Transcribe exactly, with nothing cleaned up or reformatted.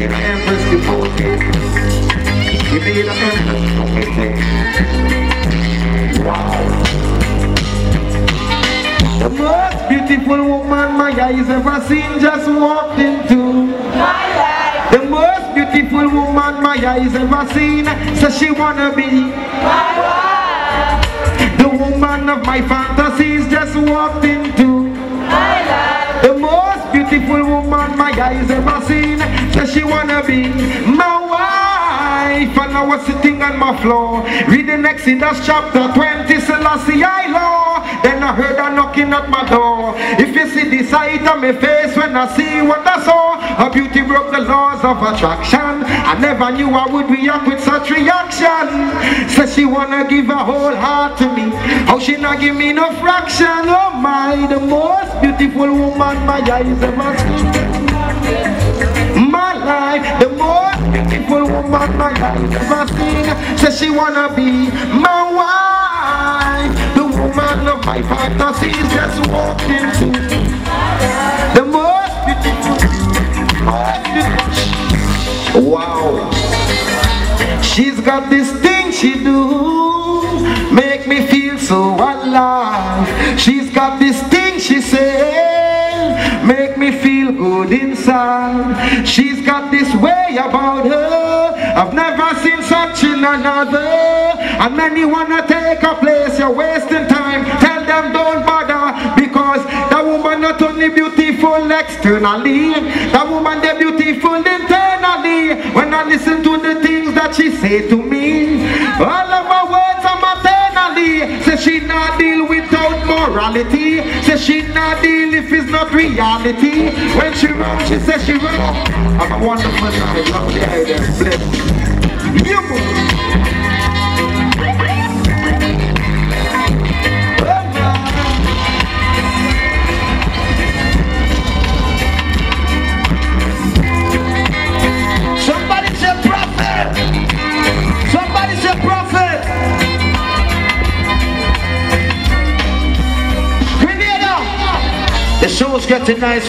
me the empress devoted. Give me the empress devoted. Wow. The most beautiful woman my eyes ever seen just walked into my life. The most beautiful woman my eyes ever seen says she wanna be my wife. The woman of my fantasies just walked into my life. The most beautiful woman my eyes ever seen says she wanna be my wife. And I was sitting on my floor reading Exodus chapter twenty, Selassie I law. Then I heard her knocking at my door. If you see the sight of my face when I see what I saw, her beauty broke the laws of attraction. I never knew I would react with such reaction. Says she wanna give her whole heart to me. How she not give me no fraction? Oh my, the most beautiful woman my eyes ever seen. My life, the most beautiful woman my eyes ever seen. Says she wanna be my wife. The woman of my fantasies just walked into the most beautiful, most beautiful. Wow. She's got this thing she do, make me feel so alive. She's got this thing she say, make me feel good inside. She's got this way about her, I've never seen such in another. And many wanna take a place, you're wasting time. Tell them don't bother, because that woman not only beautiful externally, that woman they beautiful internally. When I listen to the things that she say to me, all of her words are maternally. Say she not deal without morality, say she not deal if it's not reality. When she run, she says she run. I'm a wonderful night, love the idea, bless. You the show's getting nice.